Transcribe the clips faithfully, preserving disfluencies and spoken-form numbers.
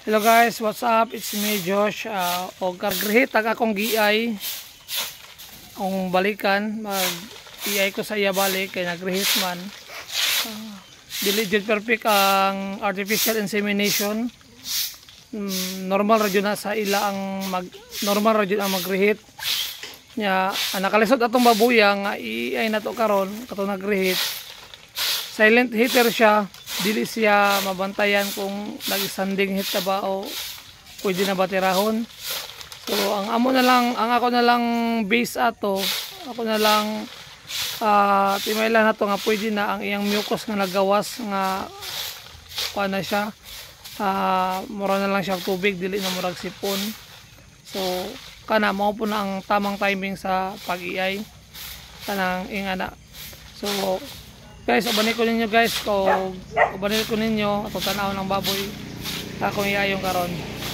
Hello guys, what's up? It's me Josh. Uh, o kargrihit ang akong giay. Ang balikan, mag-iay ko sa iya balik kay nagrihit man. Uh, dili jud perfect ang artificial insemination. Um, normal ra jud na sa ila ang mag normal ra jud ang magrihit. Nya ang nakalisod atong babuya nga iay nato karon kato nagrihit. Silent hitter siya. Dili siya mabantayan kung nag-standing hit na ba o pwede na ba tirahon. So ang amo na lang, ang ako na lang base ato, ako na lang uh, timaylan na to nga pwede na ang iyang mucus nga nagawas nga pa na siya. Uh, mura na lang siya tubig, dili na murag sipon. So kana mao po na ang tamang timing sa pag-iay kanang ingana. So guys, ubanil ko ninyo guys, kung ubanil ko ninyo atong tanaw ng baboy akong iayong karon.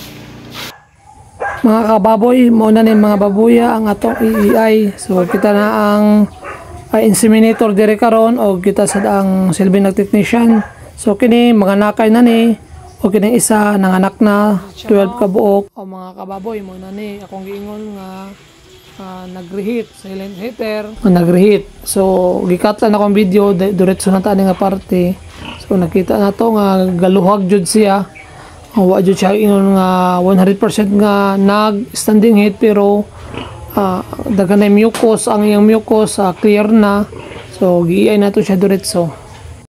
Mga kababoy, muna ni mga babuya ang atong iiay. So kita na ang uh, inseminator dire karon o kita sa ang silbi ng technician. So kini mga nakay na ni o kini isa nanganak na twelve ka buok. O mga kababoy, muna ni akong giingon nga Uh, nag-reheat, silent heater uh, nag-reheat. So gikat lang akong video diretso na tani nga parte. So nakita na to nga galuhag jud siya, uh, wa jud siya ingon nga one hundred percent nga nag standing heat pero uh, daghan na mucus, ang iyang mucus uh, clear na. So giay na to siya diretso.